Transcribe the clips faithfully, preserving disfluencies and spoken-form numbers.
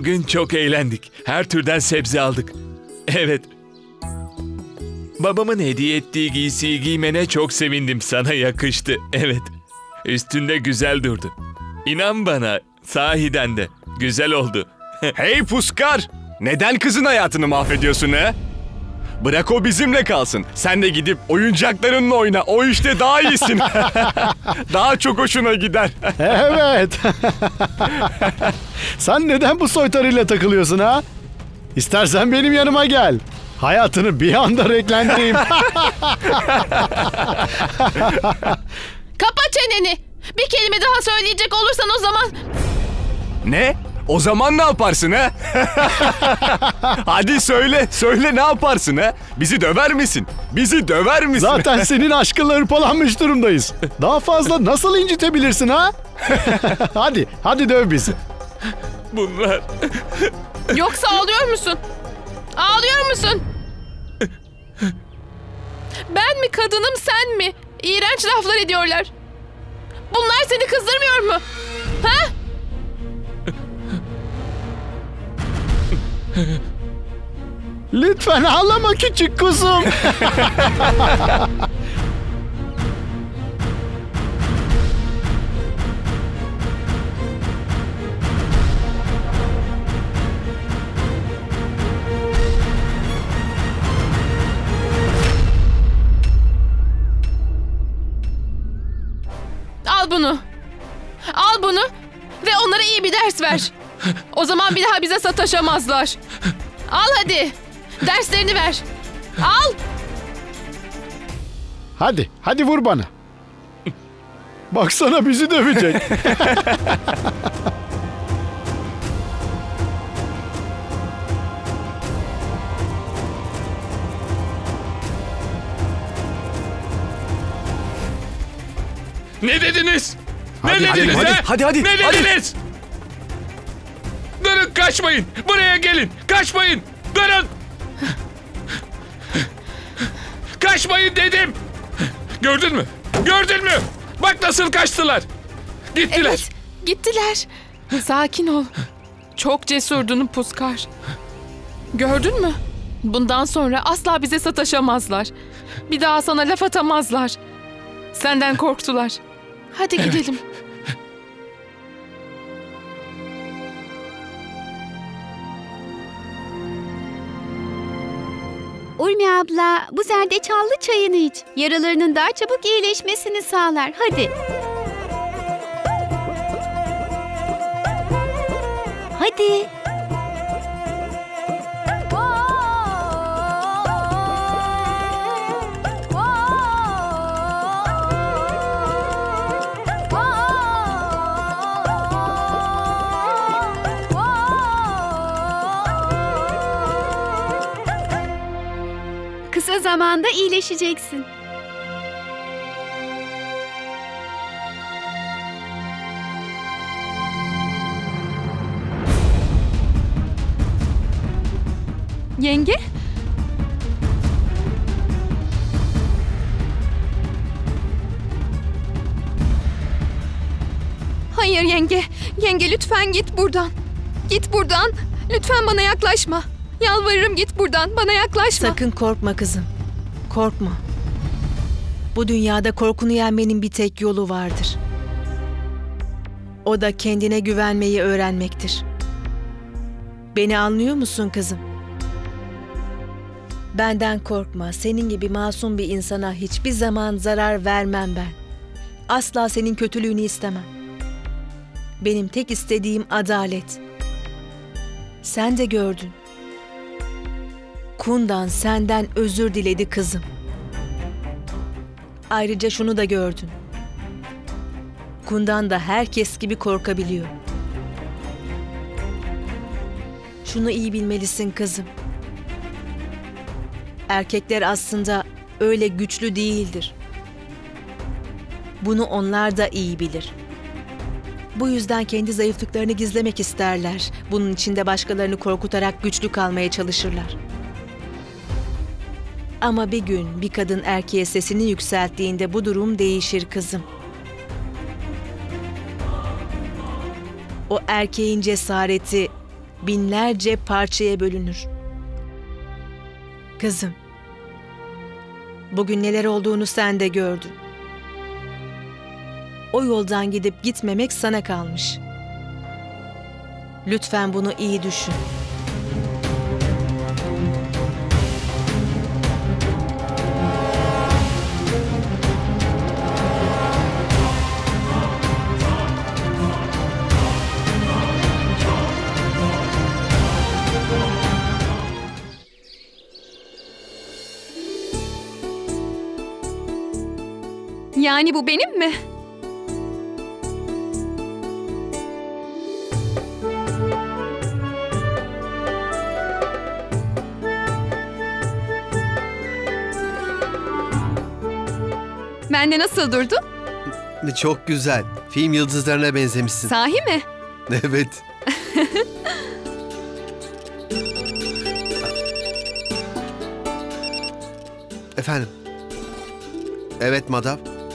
Bugün çok eğlendik. Her türden sebze aldık. Evet. Babamın hediye ettiği giysiyi giymene çok sevindim. Sana yakıştı. Evet. Üstünde güzel durdu. İnan bana, sahiden de güzel oldu. Hey Puskar! Neden kızın hayatını mahvediyorsun he? Bırak o bizimle kalsın. Sen de gidip oyuncaklarınla oyna. O işte daha iyisin. Daha çok hoşuna gider. Evet. Sen neden bu soytarıyla takılıyorsun ha? İstersen benim yanıma gel. Hayatını bir anda renklendireyim. Kapa çeneni. Bir kelime daha söyleyecek olursan o zaman... Ne? O zaman ne yaparsın ha? Hadi söyle, söyle ne yaparsın ha? Bizi döver misin? Bizi döver misin? Zaten senin aşkınla hırpalanmış durumdayız. Daha fazla nasıl incitebilirsin ha? Hadi, hadi döv bizi. Bunlar... Yoksa ağlıyor musun? Ağlıyor musun? Ben mi kadınım, sen mi? İğrenç laflar ediyorlar. Bunlar seni kızdırmıyor mu? Ha? Lütfen ağlama küçük kuzum. Al bunu. Al bunu ve onlara iyi bir ders ver. O zaman bir daha bize sataşamazlar. Al hadi. Derslerini ver. Al. Hadi, hadi vur bana. Baksana bizi dövecek. Ne dediniz? Hadi, ne hadi, dediniz hadi, he? hadi, hadi, Ne hadi. dediniz? Durun, kaçmayın. Buraya gelin. Kaçmayın. Durun. Kaçmayın dedim. Gördün mü? Gördün mü? Bak nasıl kaçtılar. Gittiler. Evet, gittiler. Sakin ol. Çok cesurdun Puskar. Gördün mü? Bundan sonra asla bize sataşamazlar. Bir daha sana laf atamazlar. Senden korktular. Hadi gidelim. Urmi abla, bu zerdeçallı çayını iç. Yaralarının daha çabuk iyileşmesini sağlar. Hadi. Hadi. Kısa zamanda iyileşeceksin. Yenge? Hayır yenge. Yenge lütfen git buradan. Git buradan. Lütfen bana yaklaşma. Yalvarırım git buradan. Bana yaklaşma. Sakın korkma kızım. Korkma. Bu dünyada korkunu yenmenin bir tek yolu vardır. O da kendine güvenmeyi öğrenmektir. Beni anlıyor musun kızım? Benden korkma. Senin gibi masum bir insana hiçbir zaman zarar vermem ben. Asla senin kötülüğünü istemem. Benim tek istediğim adalet. Sen de gördün. Kundan senden özür diledi kızım. Ayrıca şunu da gördün. Kundan da herkes gibi korkabiliyor. Şunu iyi bilmelisin kızım. Erkekler aslında öyle güçlü değildir. Bunu onlar da iyi bilir. Bu yüzden kendi zayıflıklarını gizlemek isterler. Bunun için de başkalarını korkutarak güçlü kalmaya çalışırlar. Ama bir gün bir kadın erkeğe sesini yükselttiğinde bu durum değişir kızım. O erkeğin cesareti binlerce parçaya bölünür. Kızım, bugün neler olduğunu sen de gördün. O yoldan gidip gitmemek sana kalmış. Lütfen bunu iyi düşün. Yani bu benim mi? Bende nasıl durdu? Çok güzel. Film yıldızlarına benzemişsin. Sahi mi? Evet. Efendim? Evet madam.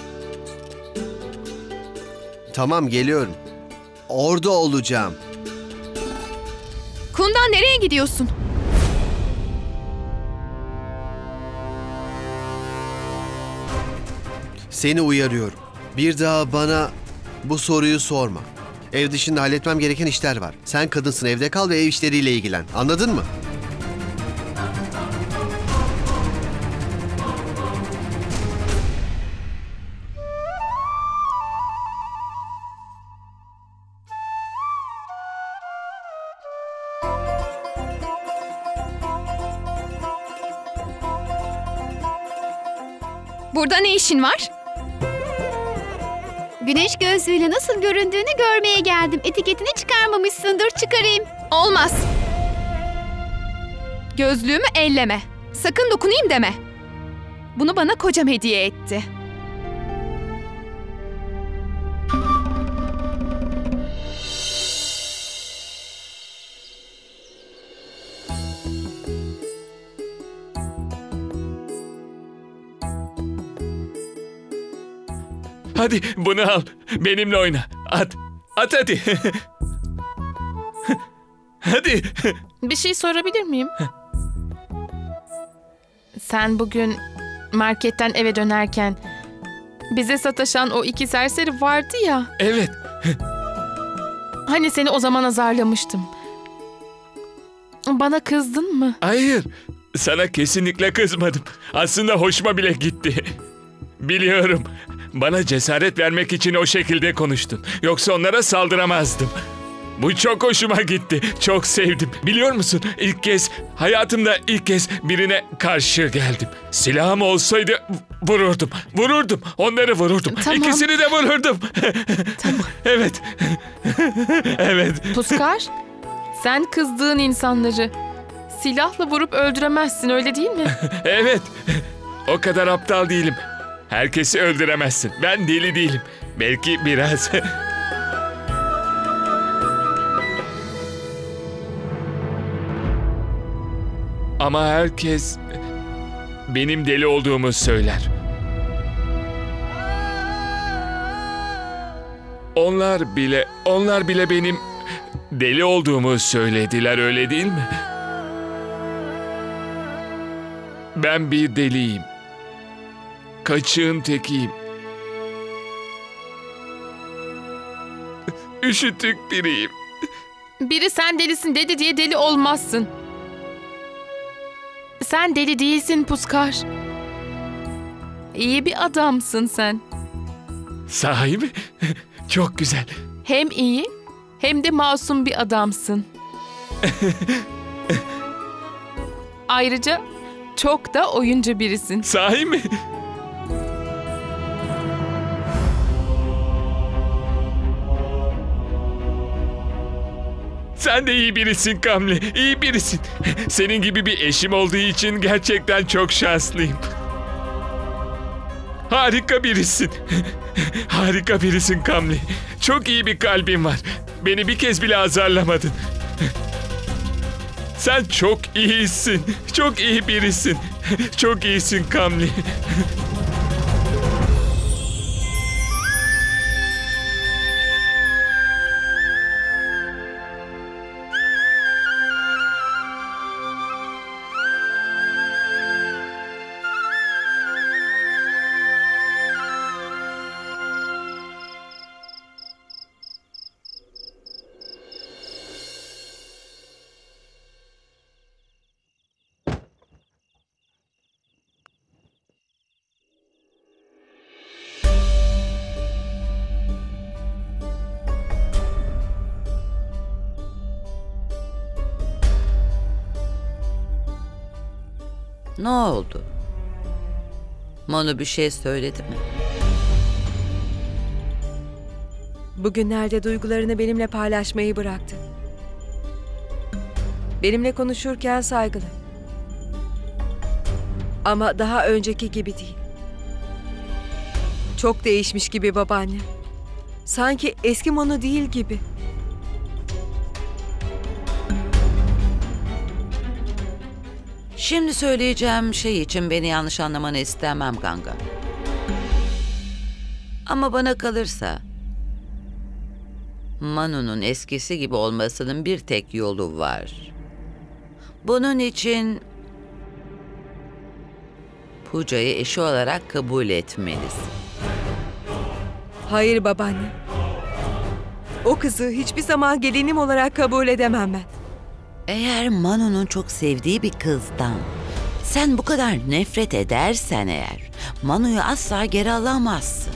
Tamam, geliyorum. Orada olacağım. Kundan nereye gidiyorsun? Seni uyarıyorum. Bir daha bana bu soruyu sorma. Ev dışında halletmem gereken işler var. Sen kadınsın, evde kal ve ev işleriyle ilgilen. Anladın mı? Burada ne işin var? Güneş gözlüğüyle nasıl göründüğünü görmeye geldim. Etiketini çıkarmamışsındır, çıkarayım. Olmaz. Gözlüğümü elleme. Sakın dokunayım deme. Bunu bana kocam hediye etti. Hadi bunu al. Benimle oyna. At. At hadi. Hadi. Bir şey sorabilir miyim? Sen bugün marketten eve dönerken bize sataşan o iki serseri vardı ya. Evet. Hani seni o zaman azarlamıştım. Bana kızdın mı? Hayır. Sana kesinlikle kızmadım. Aslında hoşuma bile gitti. Biliyorum. Bana cesaret vermek için o şekilde konuştun. Yoksa onlara saldıramazdım. Bu çok hoşuma gitti. Çok sevdim. Biliyor musun? İlk kez, hayatımda ilk kez birine karşı geldim. Silahım olsaydı vururdum. Vururdum. Onları vururdum. Tamam. İkisini de vururdum. Tamam. Evet. Evet. Puskar, sen kızdığın insanları silahla vurup öldüremezsin, öyle değil mi? Evet. O kadar aptal değilim. Herkesi öldüremezsin. Ben deli değilim. Belki biraz. Ama herkes benim deli olduğumu söyler. Onlar bile, onlar bile benim deli olduğumu söylediler, öyle değil mi? Ben bir deliyim. Kaçığın tekiyim. Üşütük biriyim. Biri sen delisin dedi diye deli olmazsın. Sen deli değilsin Puskar. İyi bir adamsın sen. Sahi mi? Çok güzel. Hem iyi hem de masum bir adamsın. Ayrıca çok da oyuncu birisin. Sahi mi? Sen de iyi birisin Kamli, iyi birisin. Senin gibi bir eşim olduğu için gerçekten çok şanslıyım. Harika birisin. Harika birisin Kamli. Çok iyi bir kalbin var. Beni bir kez bile azarlamadın. Sen çok iyisin. Çok iyi birisin. Çok iyisin Kamli. Ne oldu? Manu bir şey söyledi mi? Bugünlerde duygularını benimle paylaşmayı bıraktı. Benimle konuşurken saygılı. Ama daha önceki gibi değil. Çok değişmiş gibi babaanne. Sanki eski Manu değil gibi. Şimdi söyleyeceğim şey için beni yanlış anlamanı istemem Ganga. Ama bana kalırsa Manu'nun eskisi gibi olmasının bir tek yolu var. Bunun için Pooja'yı eşi olarak kabul etmelisin. Hayır babaanne. O kızı hiçbir zaman gelinim olarak kabul edemem ben. Eğer Manu'nun çok sevdiği bir kızdan sen bu kadar nefret edersen eğer Manu'yu asla geri alamazsın.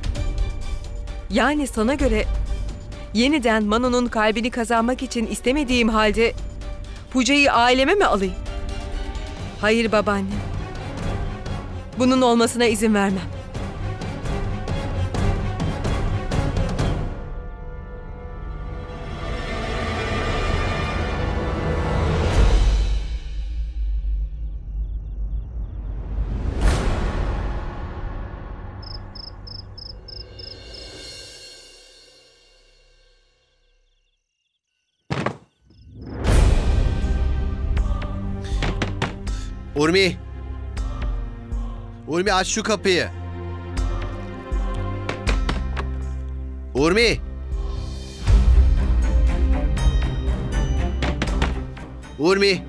Yani sana göre yeniden Manu'nun kalbini kazanmak için istemediğim halde Pooja'yı aileme mi alayım? Hayır babaanne. Bunun olmasına izin vermem. Urmi. Urmi aç şu kapıyı. Urmi. Urmi.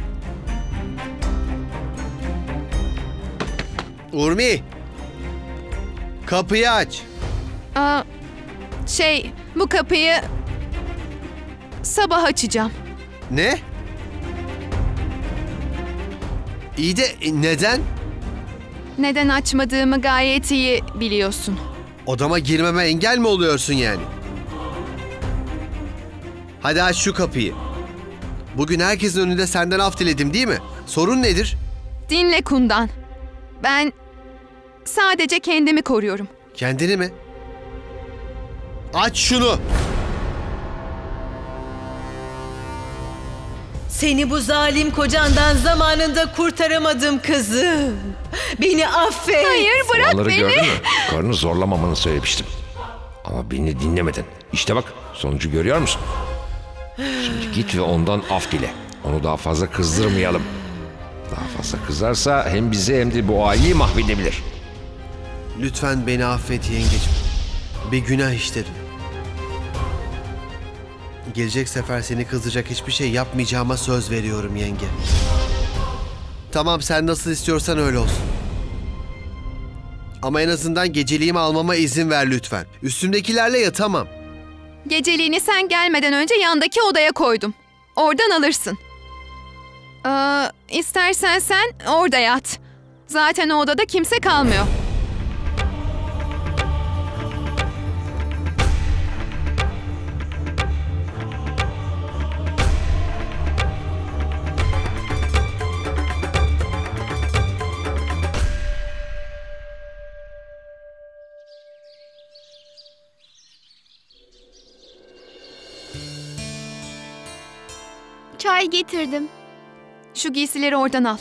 Urmi. Kapıyı aç. Aa, şey, bu kapıyı sabah açacağım. Ne? İyi de e, neden? Neden açmadığımı gayet iyi biliyorsun. Odama girmeme engel mi oluyorsun yani? Hadi aç şu kapıyı. Bugün herkesin önünde senden af diledim değil mi? Sorun nedir? Dinle Kundan. Ben sadece kendimi koruyorum. Kendini mi? Aç şunu. Seni bu zalim kocandan zamanında kurtaramadım kızı. Beni affet. Hayır, bırak Onları beni. gördün mü? Karını zorlamamanı söylemiştim. Ama beni dinlemedin. İşte bak sonucu görüyor musun? Şimdi git ve ondan af dile. Onu daha fazla kızdırmayalım. Daha fazla kızarsa hem bizi hem de bu aileyi mahvedebilir. Lütfen beni affet yengeciğim. Bir günah işledim. Gelecek sefer seni kızdıracak hiçbir şey yapmayacağıma söz veriyorum yenge. Tamam, sen nasıl istiyorsan öyle olsun. Ama en azından geceliğimi almama izin ver lütfen. Üstümdekilerle yatamam. Geceliğini sen gelmeden önce yandaki odaya koydum. Oradan alırsın. Ee, istersen sen orada yat. Zaten o odada kimse kalmıyor. Çay getirdim. Şu giysileri oradan al.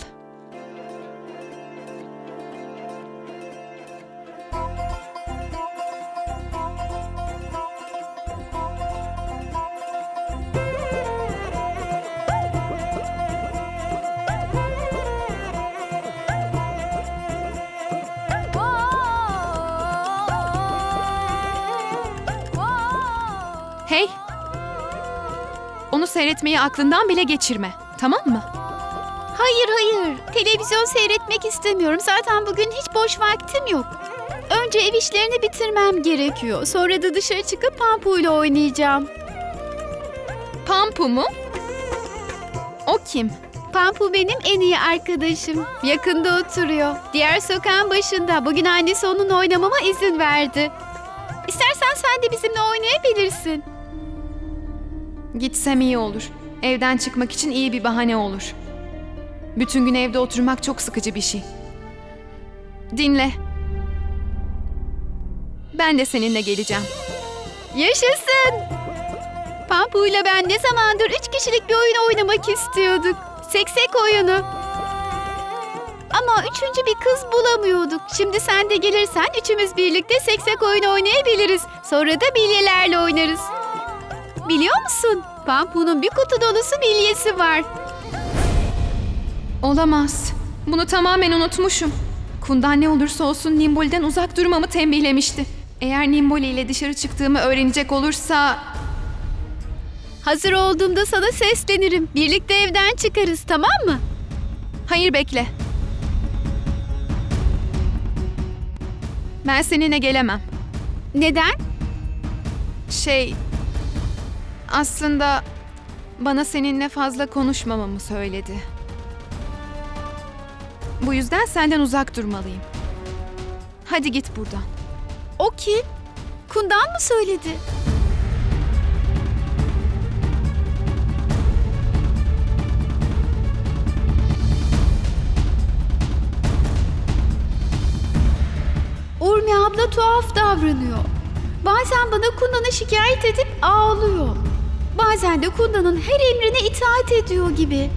Hey! Onu seyretmeyi aklından bile geçirme. Tamam mı? Hayır hayır. Televizyon seyretmek istemiyorum. Zaten bugün hiç boş vaktim yok. Önce ev işlerini bitirmem gerekiyor. Sonra da dışarı çıkıp Pampu ile oynayacağım. Pampu mu? O kim? Pampu benim en iyi arkadaşım. Yakında oturuyor. Diğer sokağın başında. Bugün annesi onunla oynamama izin verdi. İstersen sen de bizimle oynayabilirsin. Gitsem iyi olur. Evden çıkmak için iyi bir bahane olur. Bütün gün evde oturmak çok sıkıcı bir şey. Dinle. Ben de seninle geleceğim. Yaşasın! Pampu ile ben ne zamandır üç kişilik bir oyun oynamak istiyorduk. Seksek oyunu. Ama üçüncü bir kız bulamıyorduk. Şimdi sen de gelirsen üçümüz birlikte seksek oyunu oynayabiliriz. Sonra da bilyelerle oynarız. Biliyor musun? Pampu'nun bir kutu dolusu bilyesi var. Olamaz. Bunu tamamen unutmuşum. Kundan ne olursa olsun Nimboli'den uzak durmamı tembihlemişti. Eğer Nimboli ile dışarı çıktığımı öğrenecek olursa... Hazır olduğumda sana seslenirim. Birlikte evden çıkarız, tamam mı? Hayır, bekle. Ben seninle gelemem. Neden? Şey... Aslında bana seninle fazla konuşmamamı söyledi. Bu yüzden senden uzak durmalıyım. Hadi git buradan. O kim? Kundan mı söyledi? Urmi abla tuhaf davranıyor. Bazen bana Kundan'ı şikayet edip ağlıyor. Bazen de Kundan'ın her emrine itaat ediyor gibi.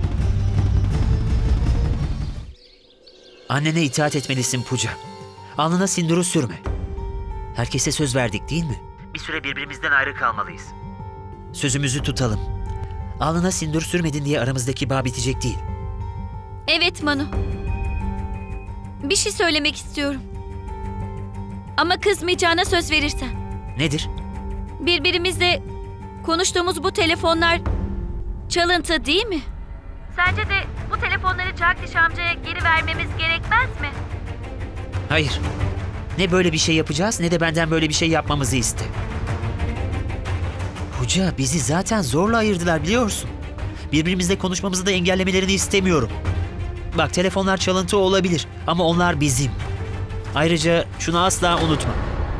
Annene itaat etmelisin Puja. Alnına sinduru sürme. Herkese söz verdik değil mi? Bir süre birbirimizden ayrı kalmalıyız. Sözümüzü tutalım. Alnına sindur sürmedin diye aramızdaki bağ bitecek değil. Evet Manu. Bir şey söylemek istiyorum. Ama kızmayacağına söz verirsen. Nedir? Birbirimizle konuştuğumuz bu telefonlar çalıntı değil mi? Sence de bu telefonları Jagdish amcaya geri vermemiz gerekmez mi? Hayır. Ne böyle bir şey yapacağız ne de benden böyle bir şey yapmamızı iste. Puja, bizi zaten zorla ayırdılar biliyorsun. Birbirimizle konuşmamızı da engellemelerini istemiyorum. Bak, telefonlar çalıntı olabilir ama onlar bizim. Ayrıca şunu asla unutma.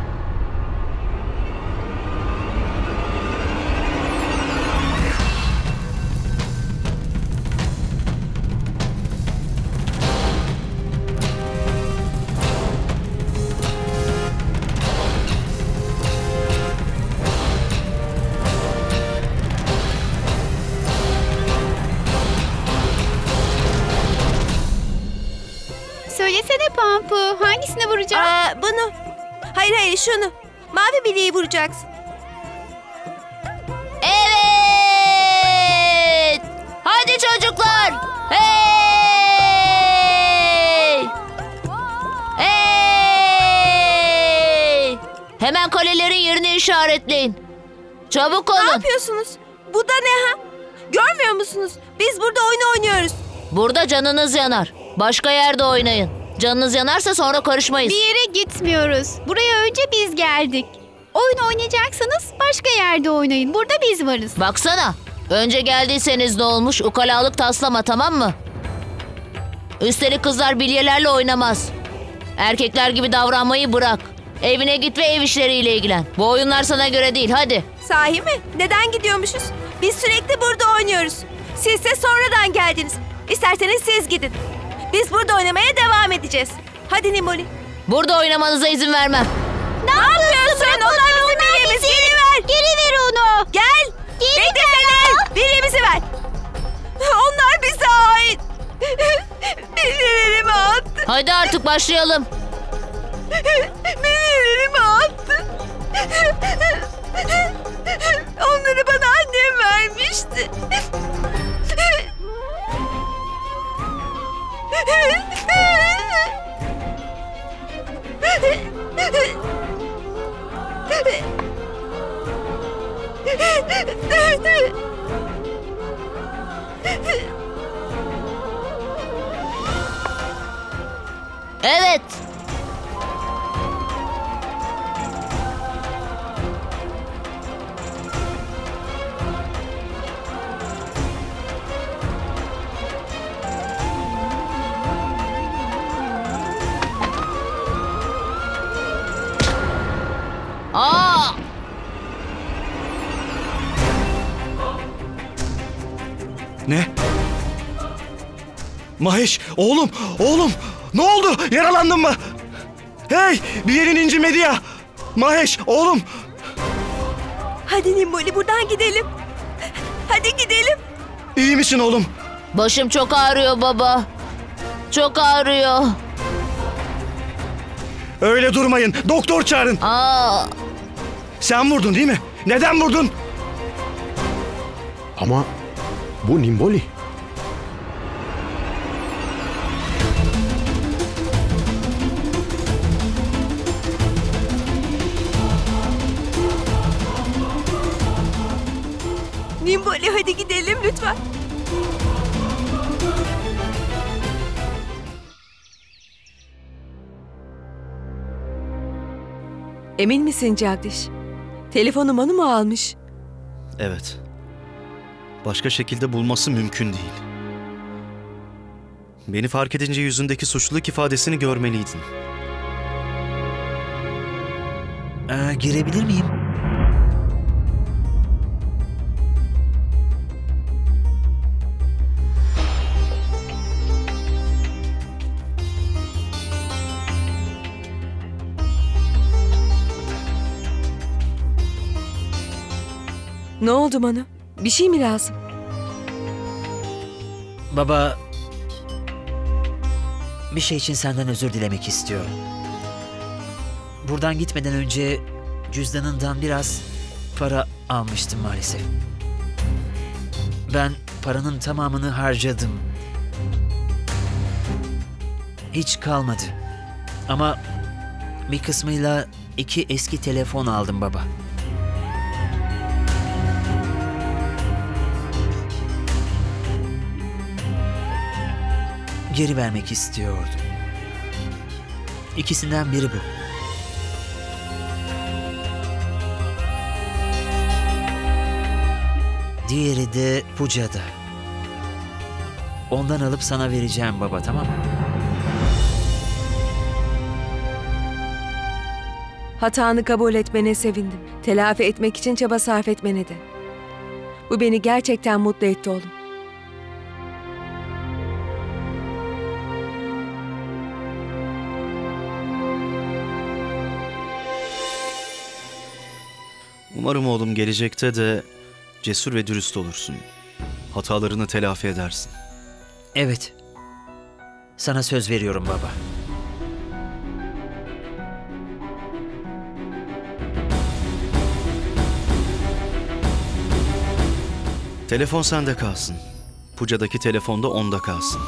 Söylesene Pampu, hangisine vuracağım? Aa, bunu. Hayır hayır şunu. Mavi bileği vuracaksın. Evet! Hadi çocuklar! Hey! Hey! Hemen kalelerin yerini işaretleyin. Çabuk olun. Ne yapıyorsunuz? Bu da ne ha? Görmüyor musunuz? Biz burada oyun oynuyoruz. Burada canınız yanar. Başka yerde oynayın. Canınız yanarsa sonra karışmayız. Bir yere gitmiyoruz. Buraya önce biz geldik. Oyun oynayacaksanız başka yerde oynayın. Burada biz varız. Baksana. Önce geldiyseniz ne olmuş? Ukalalık taslama, tamam mı? Üstelik kızlar bilyelerle oynamaz. Erkekler gibi davranmayı bırak. Evine git ve ev işleriyle ilgilen. Bu oyunlar sana göre değil, hadi. Sahi mi? Neden gidiyormuşuz? Biz sürekli burada oynuyoruz. Siz de sonradan geldiniz. İsterseniz siz gidin. Biz burada oynamaya devam edeceğiz. Hadi Nimboli. Burada oynamanıza izin vermem. Ne, ne yapıyorsun? Onlar bizim bilyemiz. Geri ver. Geri ver onu. Gel. Geri Beklesene. Bilyemizi ver. Onlar bize ait. Bilyelerimi attı. Hadi artık başlayalım. Bilyelerimi attı. Onları bana annem vermişti. Evet. Aa! Ne? Mahesh, oğlum, oğlum. Ne oldu? Yaralandın mı? Hey, bir yerin incinmedi ya. Mahesh, oğlum. Hadi Nimboli buradan gidelim. Hadi gidelim. İyi misin oğlum? Başım çok ağrıyor baba. Çok ağrıyor. Öyle durmayın. Doktor çağırın. Aa, Sen vurdun değil mi? Neden vurdun? Ama bu Nimboli. Nimboli hadi gidelim lütfen. Emin misin Jagdish? Telefonu Manu mu almış? Evet. Başka şekilde bulması mümkün değil. Beni fark edince yüzündeki suçluluk ifadesini görmeliydin. Ee, girebilir miyim? Ne oldu Manu? Bir şey mi lazım? Baba, bir şey için senden özür dilemek istiyorum. Buradan gitmeden önce cüzdanından biraz para almıştım maalesef. Ben paranın tamamını harcadım. Hiç kalmadı. Ama bir kısmıyla iki eski telefon aldım baba. Geri vermek istiyordum. İkisinden biri bu. Diğeri de Puca'da. Ondan alıp sana vereceğim baba, tamam mı? Hatanı kabul etmene sevindim. Telafi etmek için çaba sarf etmene de. Bu beni gerçekten mutlu etti oğlum. Umarım oğlum gelecekte de cesur ve dürüst olursun. Hatalarını telafi edersin. Evet. Sana söz veriyorum baba. Telefon sende kalsın. Puca'daki telefon da onda kalsın.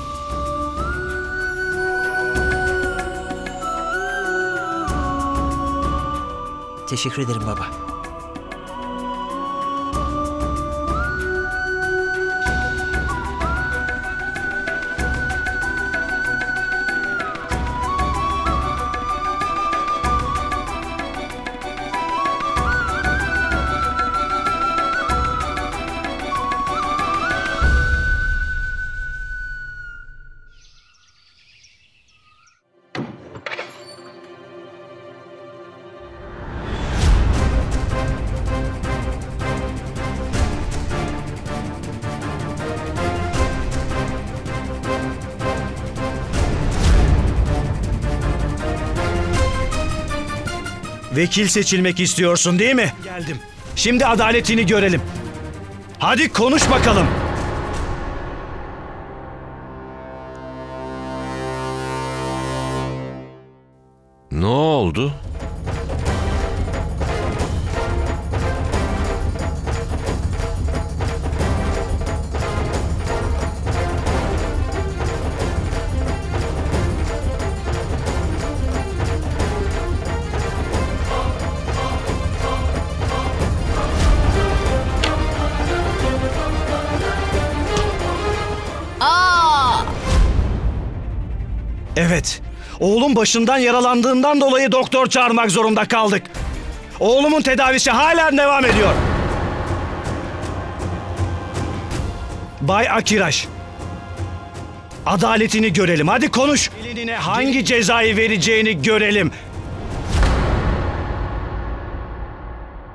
Teşekkür ederim baba. Vekil seçilmek istiyorsun değil mi? Geldim. Şimdi adaletini görelim. Hadi konuş bakalım. Ne oldu? aa! Evet. Oğlum başından yaralandığından dolayı doktor çağırmak zorunda kaldık. Oğlumun tedavisi hala devam ediyor. Bay Akiraş. Adaletini görelim. Hadi konuş. Gelinine hangi cezayı vereceğini görelim.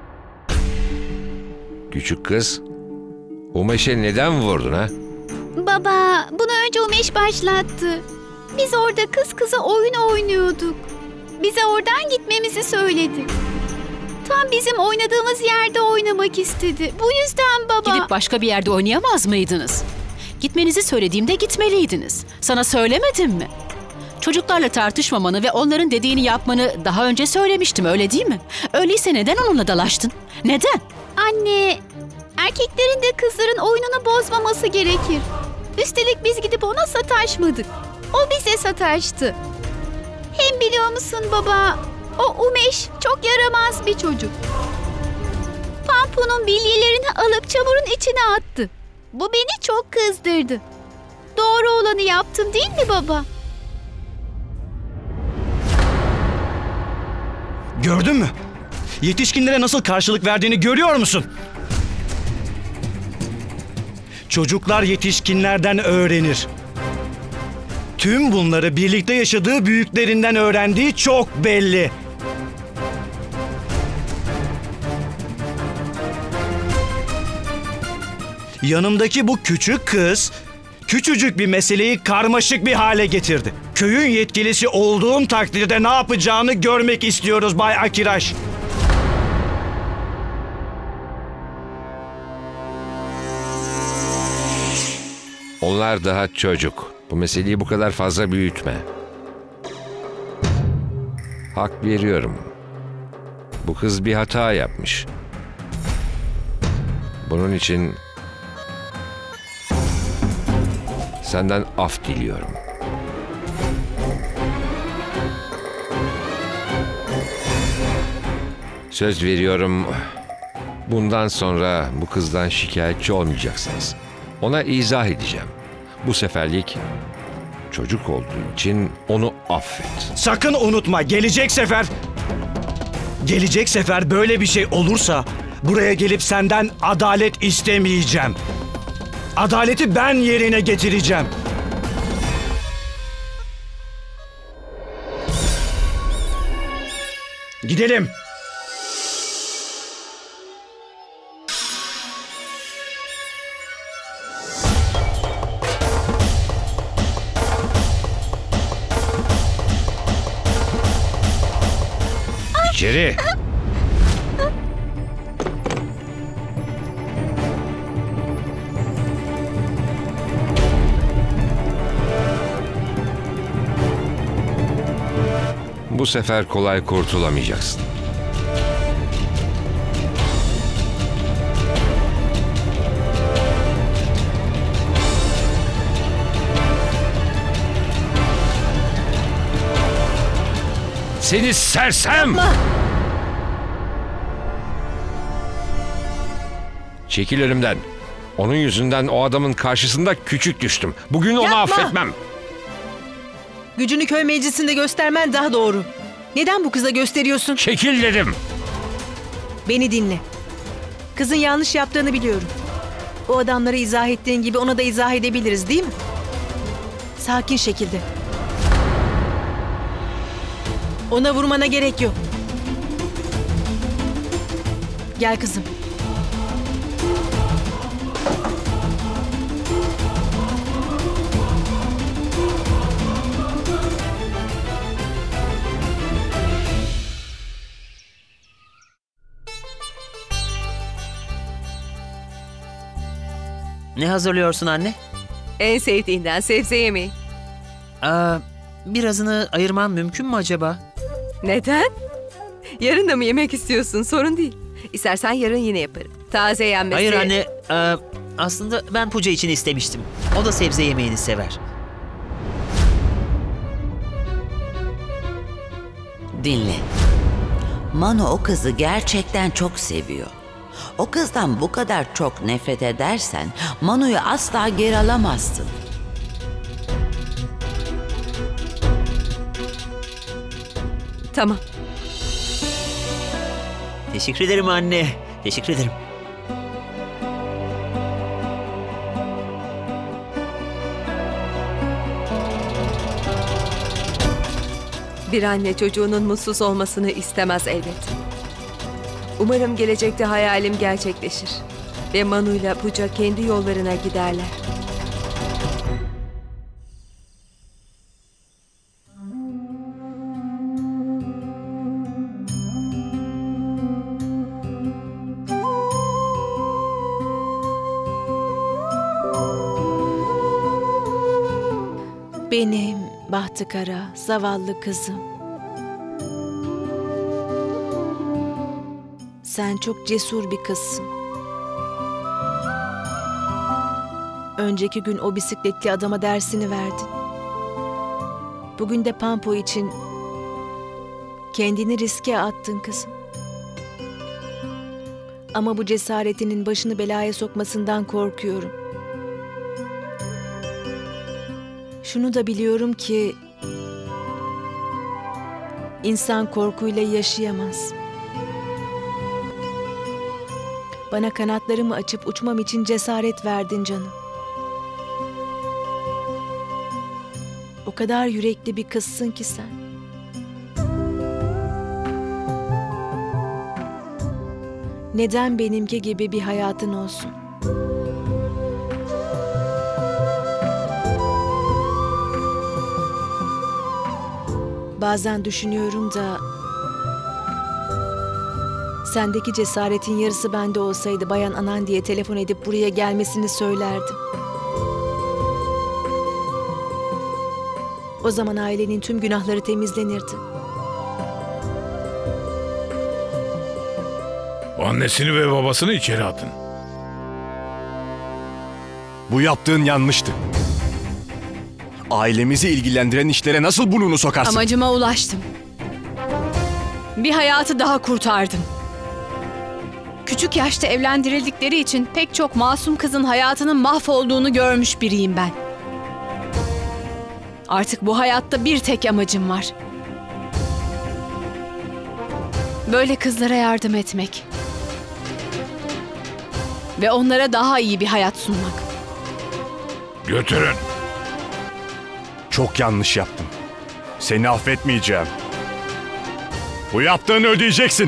Küçük kız, Umeş'e neden vurdun ha? Baba, bunu önce Umeş başlattı. Biz orada kız kıza oyun oynuyorduk. Bize oradan gitmemizi söyledi. Tam bizim oynadığımız yerde oynamak istedi. Bu yüzden baba... Gidip başka bir yerde oynayamaz mıydınız? Gitmenizi söylediğimde gitmeliydiniz. Sana söylemedim mi? Çocuklarla tartışmamanı ve onların dediğini yapmanı daha önce söylemiştim, öyle değil mi? Öyleyse neden onunla dalaştın? Neden? Anne, erkeklerin de kızların oyununu bozmaması gerekir. Üstelik biz gidip ona sataşmadık. O bize sataştı. Hem biliyor musun baba, o Umeş çok yaramaz bir çocuk. Pampu'nun bilyelerini alıp çamurun içine attı. Bu beni çok kızdırdı. Doğru olanı yaptım değil mi baba? Gördün mü? Yetişkinlere nasıl karşılık verdiğini görüyor musun? Çocuklar yetişkinlerden öğrenir. Tüm bunları birlikte yaşadığı büyüklerinden öğrendiği çok belli. Yanımdaki bu küçük kız küçücük bir meseleyi karmaşık bir hale getirdi. Köyün yetkilisi olduğum takdirde ne yapacağını görmek istiyoruz Bay Akiraş. Onlar daha çocuk. Bu meseleyi bu kadar fazla büyütme. Hak veriyorum. Bu kız bir hata yapmış. Bunun için senden af diliyorum. Söz veriyorum, bundan sonra bu kızdan şikayetçi olmayacaksınız. Ona izah edeceğim. Bu seferlik çocuk olduğu için onu affet. Sakın unutma, gelecek sefer... Gelecek sefer böyle bir şey olursa buraya gelip senden adalet istemeyeceğim. Adaleti ben yerine getireceğim. Gidelim. İçeri. Bu sefer kolay kurtulamayacaksın. Seni sersem! Çekil önümden. Onun yüzünden o adamın karşısında küçük düştüm. Bugün onu Yapma! affetmem. Gücünü köy meclisinde göstermen daha doğru. Neden bu kıza gösteriyorsun? Çekil dedim. Beni dinle. Kızın yanlış yaptığını biliyorum. O adamlara izah ettiğin gibi ona da izah edebiliriz değil mi? Sakin şekilde. Ona vurmana gerek yok. Gel kızım. Ne hazırlıyorsun anne? En sevdiğinden sebze yemeği. Aa, birazını ayırmam mümkün mü acaba? Neden? Yarın da mı yemek istiyorsun? Sorun değil. İstersen yarın yine yaparım. Taze yenmesi... Hayır anne, e, aslında ben Puja için istemiştim. O da sebze yemeğini sever. Dinle. Manu o kızı gerçekten çok seviyor. O kızdan bu kadar çok nefret edersen Manu'yu asla geri alamazsın. Tamam. Teşekkür ederim anne. Teşekkür ederim. Bir anne çocuğunun mutsuz olmasını istemez elbet. Umarım gelecekte hayalim gerçekleşir. Ve Manu ile Puja kendi yollarına giderler. Benim bahtıkara, zavallı kızım. Sen çok cesur bir kızsın. Önceki gün o bisikletli adama dersini verdin. Bugün de Pampu için kendini riske attın kızım. Ama bu cesaretinin başını belaya sokmasından korkuyorum. Şunu da biliyorum ki insan korkuyla yaşayamaz. Bana kanatlarımı açıp uçmam için cesaret verdin canım. O kadar yürekli bir kızsın ki sen. Neden benimki gibi bir hayatın olsun? Bazen düşünüyorum da sendeki cesaretin yarısı bende olsaydı Bayan Anandi'ye telefon edip buraya gelmesini söylerdim. O zaman ailenin tüm günahları temizlenirdi. Annesini ve babasını içeri atın. Bu yaptığın yanlıştı. Ailemizi ilgilendiren işlere nasıl burnunu sokarsın? Amacıma ulaştım. Bir hayatı daha kurtardım. Küçük yaşta evlendirildikleri için pek çok masum kızın hayatının mahvolduğunu görmüş biriyim ben. Artık bu hayatta bir tek amacım var. Böyle kızlara yardım etmek. Ve onlara daha iyi bir hayat sunmak. Götürün. Çok yanlış yaptın. Seni affetmeyeceğim. Bu yaptığını ödeyeceksin.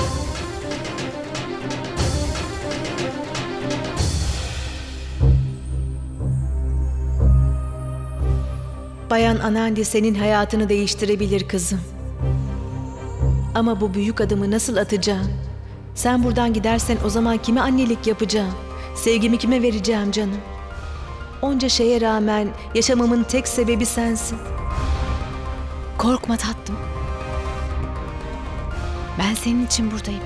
Bayan Anandi senin hayatını değiştirebilir kızım. Ama bu büyük adımı nasıl atacağım? Sen buradan gidersen o zaman kime annelik yapacağım? Sevgimi kime vereceğim canım? Onca şeye rağmen yaşamamın tek sebebi sensin. Korkma tatlım. Ben senin için buradayım.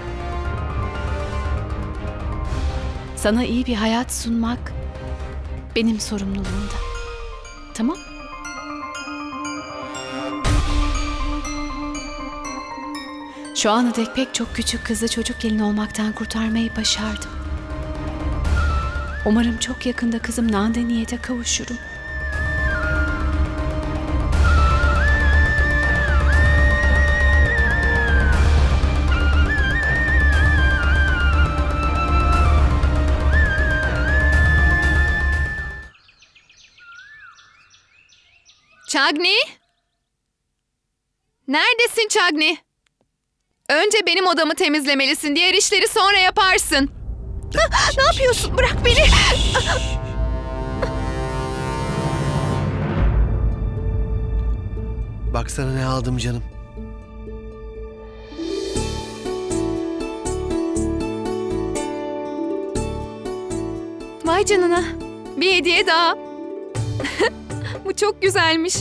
Sana iyi bir hayat sunmak benim sorumluluğumda. Tamam? Şu ana dek pek çok küçük kızı çocuk gelin olmaktan kurtarmayı başardım. Umarım çok yakında kızım Nandini'ye de kavuşurum. Çagni? Neredesin Çagni? Önce benim odamı temizlemelisin. Diğer işleri sonra yaparsın. Ah, ne yapıyorsun? Bırak beni. Baksana ne aldım canım. Vay canına. Bir hediye daha. Bu çok güzelmiş.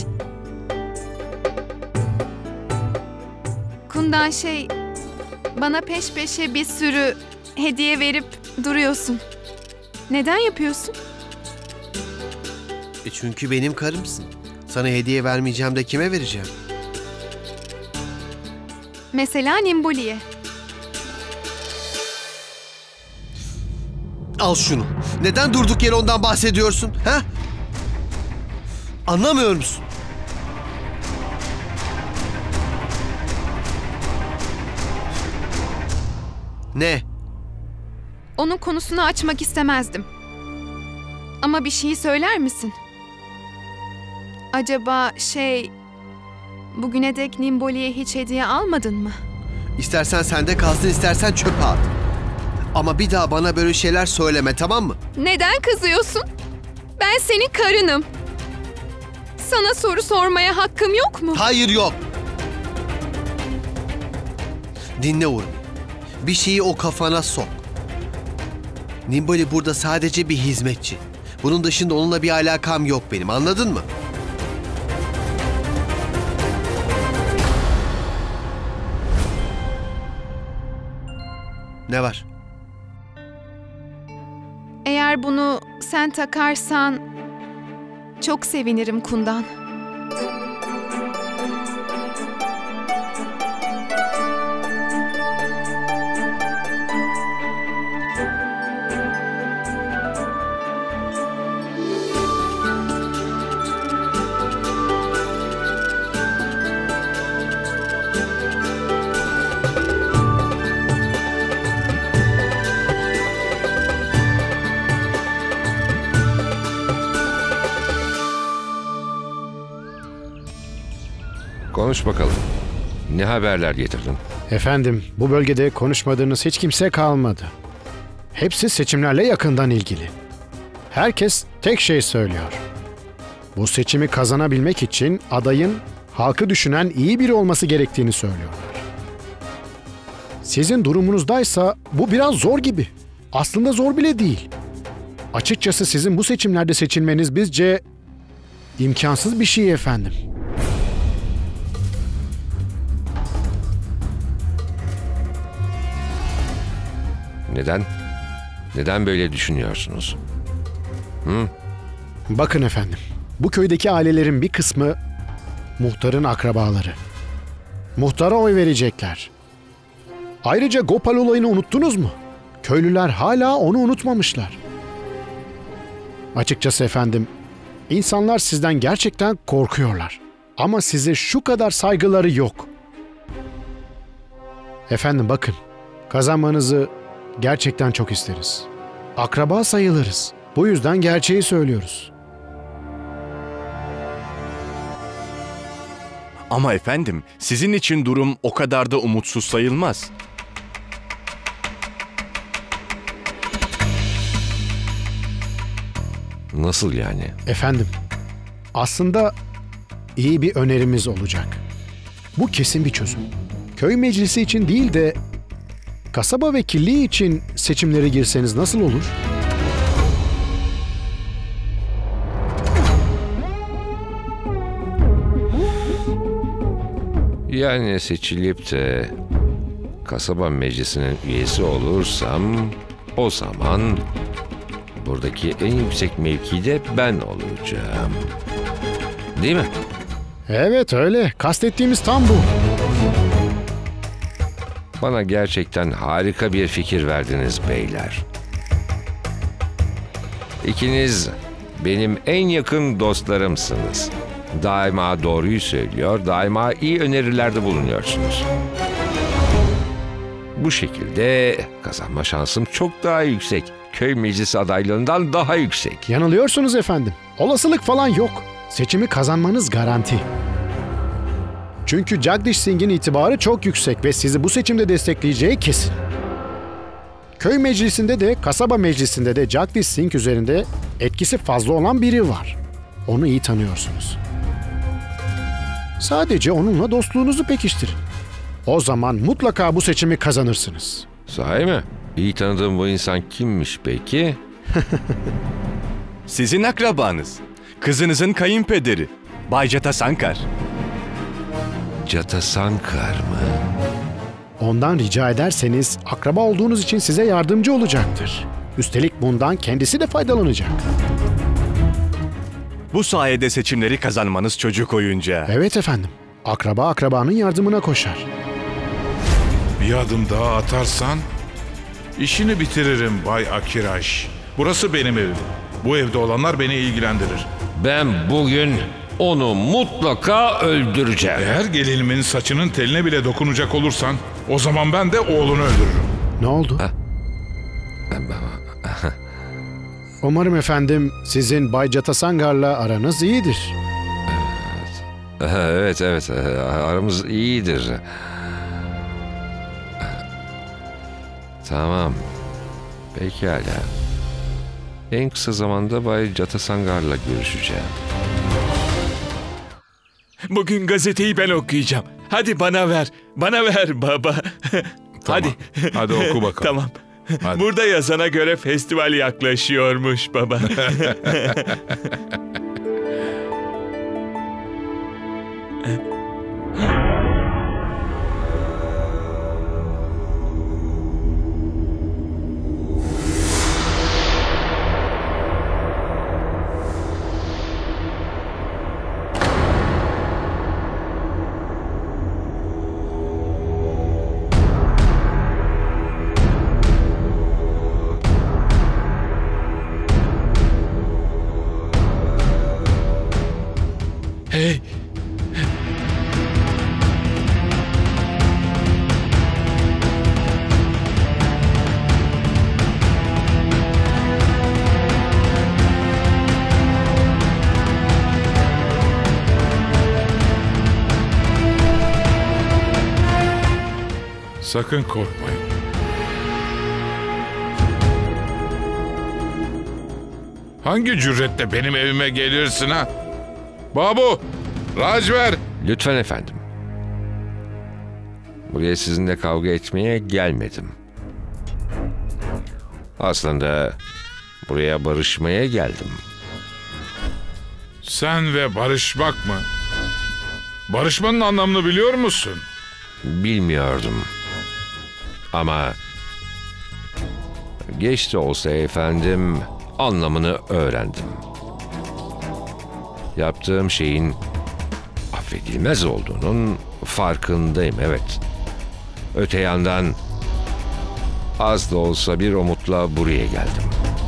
Kundan şey, bana peş peşe bir sürü hediye verip duruyorsun. Neden yapıyorsun? E çünkü benim karımsın. Sana hediye vermeyeceğim de kime vereceğim? Mesela Nimboli'ye. Al şunu. Neden durduk yere ondan bahsediyorsun? Ha? Anlamıyor musun? Ne? Onun konusunu açmak istemezdim. Ama bir şey söyler misin? Acaba şey... Bugüne dek Nimboli'ye hiç hediye almadın mı? İstersen sende kalsın, istersen çöpe at. Ama bir daha bana böyle şeyler söyleme, tamam mı? Neden kızıyorsun? Ben senin karınım. Sana soru sormaya hakkım yok mu? Hayır, yok. Dinle Uğur. Bir şeyi o kafana sok. Nimboli burada sadece bir hizmetçi. Bunun dışında onunla bir alakam yok benim, anladın mı? Ne var? Eğer bunu sen takarsan çok sevinirim Kundan. Konuş bakalım. Ne haberler getirdin? Efendim, bu bölgede konuşmadığınız hiç kimse kalmadı. Hepsi seçimlerle yakından ilgili. Herkes tek şey söylüyor. Bu seçimi kazanabilmek için adayın halkı düşünen iyi biri olması gerektiğini söylüyorlar. Sizin durumunuzdaysa bu biraz zor gibi. Aslında zor bile değil. Açıkçası sizin bu seçimlerde seçilmeniz bizce imkansız bir şey efendim. Neden? Neden böyle düşünüyorsunuz? Hı? Bakın efendim, bu köydeki ailelerin bir kısmı muhtarın akrabaları. Muhtara oy verecekler. Ayrıca Gopal olayını unuttunuz mu? Köylüler hala onu unutmamışlar. Açıkçası efendim, insanlar sizden gerçekten korkuyorlar. Ama size şu kadar saygıları yok. Efendim bakın, kazanmanızı gerçekten çok isteriz. Akraba sayılırız. Bu yüzden gerçeği söylüyoruz. Ama efendim, sizin için durum o kadar da umutsuz sayılmaz. Nasıl yani? Efendim, aslında iyi bir önerimiz olacak. Bu kesin bir çözüm. Köy meclisi için değil de kasaba vekilliği için seçimlere girseniz nasıl olur? Yani seçilip de kasaba meclisinin üyesi olursam o zaman buradaki en yüksek mevkide ben olacağım. Değil mi? Evet öyle. Kastettiğimiz tam bu. Bana gerçekten harika bir fikir verdiniz beyler. İkiniz benim en yakın dostlarımsınız. Daima doğruyu söylüyor, daima iyi önerilerde bulunuyorsunuz. Bu şekilde kazanma şansım çok daha yüksek. Köy meclisi adaylığından daha yüksek. Yanılıyorsunuz efendim. Olasılık falan yok. Seçimi kazanmanız garanti. Çünkü Jagdish Singh'in itibarı çok yüksek ve sizi bu seçimde destekleyeceği kesin. Köy meclisinde de, kasaba meclisinde de Jagdish Singh üzerinde etkisi fazla olan biri var. Onu iyi tanıyorsunuz. Sadece onunla dostluğunuzu pekiştirin. O zaman mutlaka bu seçimi kazanırsınız. Sahi mi? İyi tanıdığım bu insan kimmiş peki? Sizin akrabanız. Kızınızın kayınpederi. Bay Jatasankar. Jatasankar mı? Ondan rica ederseniz akraba olduğunuz için size yardımcı olacaktır. Üstelik bundan kendisi de faydalanacak. Bu sayede seçimleri kazanmanız çocuk oyuncağı. Evet efendim. Akraba akrabanın yardımına koşar. Bir adım daha atarsan işini bitiririm Bay Akiraş. Burası benim evim. Bu evde olanlar beni ilgilendirir. Ben bugün onu mutlaka öldüreceğim. Eğer gelinimin saçının teline bile dokunacak olursan o zaman ben de oğlunu öldürürüm. Ne oldu? Umarım efendim sizin Bay Jatasankar'la aranız iyidir. Evet, evet. Aramız iyidir. Tamam. Pekala. En kısa zamanda Bay Jatasankar'la görüşeceğim. Bugün gazeteyi ben okuyacağım. Hadi bana ver. Bana ver baba. Hadi. Hadi oku bakalım. Tamam. Hadi. Burada yazana göre festival yaklaşıyormuş baba. Sakın korkmayın. Hangi cüretle benim evime gelirsin ha? Babu, Rajver. Lütfen efendim. Buraya sizinle kavga etmeye gelmedim. Aslında buraya barışmaya geldim. Sen ve barışmak mı? Barışmanın anlamını biliyor musun? Bilmiyordum. Ama geç de olsa efendim anlamını öğrendim. Yaptığım şeyin affedilmez olduğunun farkındayım, evet. Öte yandan az da olsa bir umutla buraya geldim.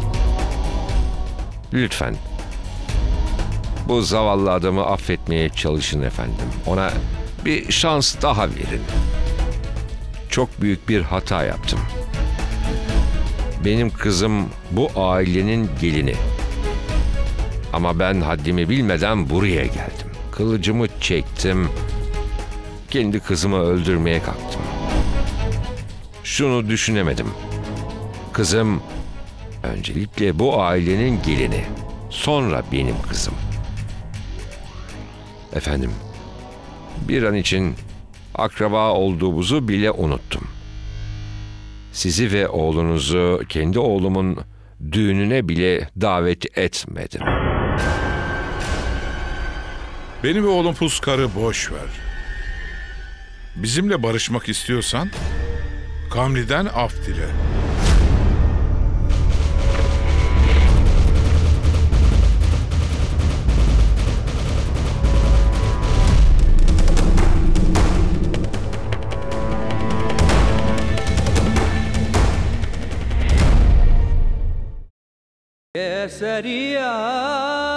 Lütfen bu zavallı adamı affetmeye çalışın efendim. Ona bir şans daha verin. Çok büyük bir hata yaptım. Benim kızım bu ailenin gelini. Ama ben haddimi bilmeden buraya geldim. Kılıcımı çektim. Kendi kızımı öldürmeye kalktım. Şunu düşünemedim. Kızım öncelikle bu ailenin gelini. Sonra benim kızım. Efendim, bir an için akraba olduğumuzu bile unuttum. Sizi ve oğlunuzu kendi oğlumun düğününe bile davet etmedim. Beni ve oğlum Puskar'ı boş ver. Bizimle barışmak istiyorsan Kamli'den af dile. Kesariya